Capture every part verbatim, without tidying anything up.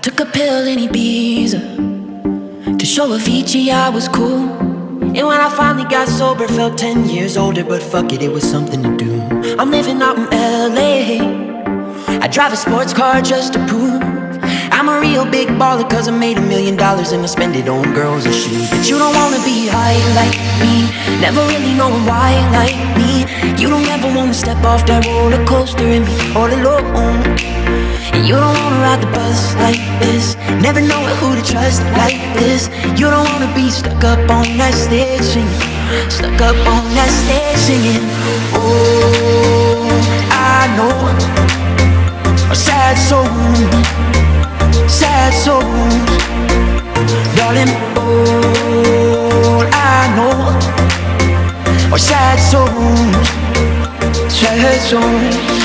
Took a pill in Ibiza to show Avicii I was cool. And when I finally got sober, felt ten years older. But fuck it, it was something to do. I'm living out in L A. I drive a sports car just to prove I'm a real big baller, cause I made a million dollars and I spend it on girls and shoes. But you don't wanna be high like me, never really knowing why like me. You don't ever wanna step off that roller coaster and be all alone. And you don't wanna ride the bus like this, never knowing who to trust like this. You don't wanna be stuck up on that stage singing, stuck up on that stage singing. Oh, I know a sad soul, sad souls, darling. All I know are sad souls, sad souls.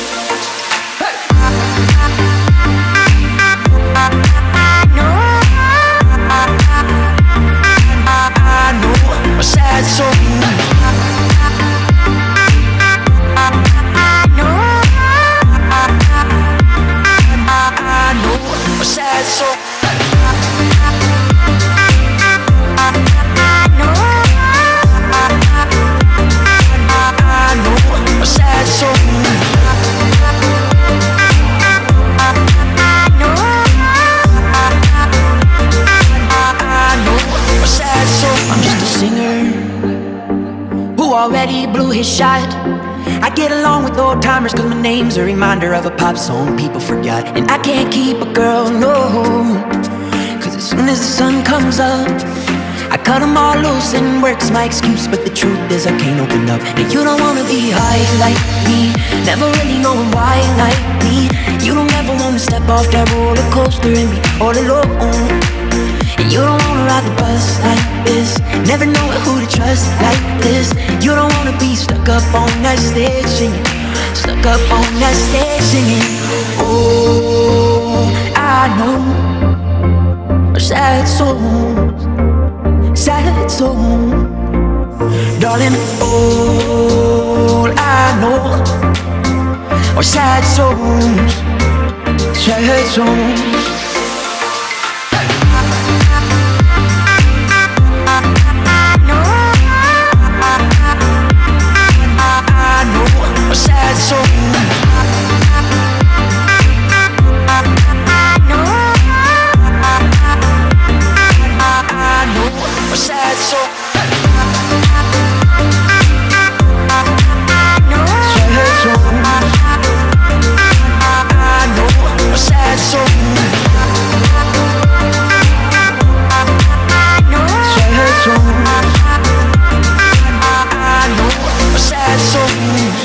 Sad soul. I know, I know, a sad soul. I know, I know, a sad soul. I know, I know, a sad soul. I'm just a singer who already blew his shot. I get along with old timers cause my name's a reminder of a pop song people forgot. And I can't keep a girl, no, cause as soon as the sun comes up I cut them all loose and work's my excuse. But the truth is I can't open up. And you don't wanna be high like me, never really knowing why like me. You don't ever wanna step off that roller coaster and be all alone. And you don't wanna ride the bus like this, never knowing who to trust like this. You don't wanna be stuck up on that stage singing, stuck up on that stage singing. Oh, I know are sad souls, sad souls, darling. All I know are sad souls, sad souls. A sad soul. I know, I know, a sad soul. I know, sad soul. I know, a sad soul. I know, sad soul. I know, a sad soul.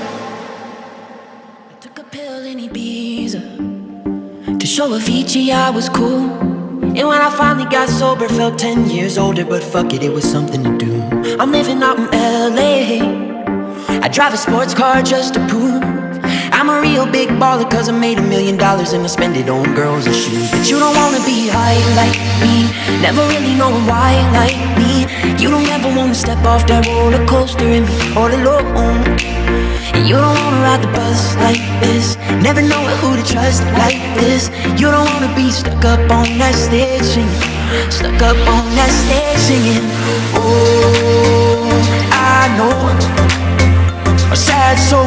Took a pill in Ibiza to show Avicii I was cool. And when I finally got sober, felt ten years older. But fuck it, it was something to do. I'm living out in L A. I drive a sports car just to prove I'm a real big baller, cause I made a million dollars and I spend it on girls and shoes. But you don't wanna be high like me, never really knowing why like me. You don't ever wanna step off that roller coaster and be all alone. And you don't wanna ride the bus like this, never knowing who to trust like this. You don't wanna be stuck up on that stage singing, stuck up on that stage singing. Oh, I know a sad soul,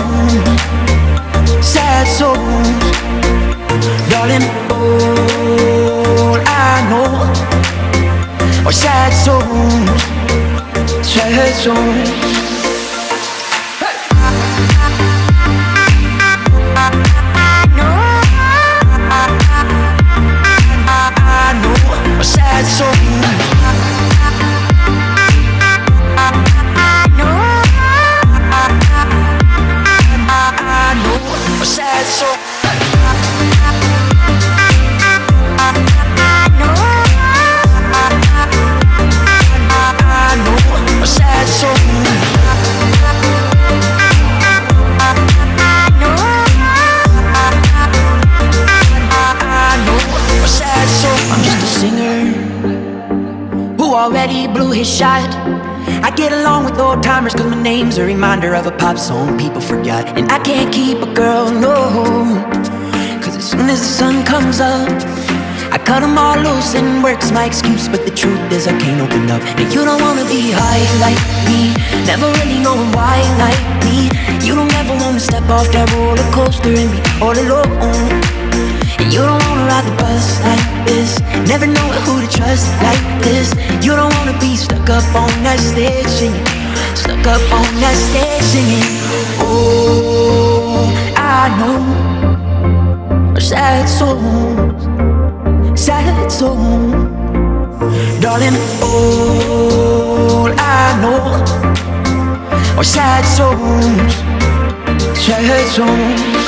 sad souls, darling. All I know are sad souls, sad souls. Sad soul. I know, I know, a sad soul. I know, I know, a sad soul. I know, I know, a sad soul. I'm just a singer who already blew his shot. I get along with old timers cause my name's a reminder of a pop song people forgot. And I can't keep a girl, no, cause as soon as the sun comes up cut them all loose and work's my excuse, but the truth is I can't open up. And you don't wanna be high like me, never really knowing why like me. You don't ever wanna step off that roller coaster and be all alone. And you don't wanna ride the bus like this, never know who to trust like this. You don't wanna be stuck up on that stage singing, stuck up on that stage singing. Oh, I know sad souls, sad souls, darling. All I know are sad souls, sad souls.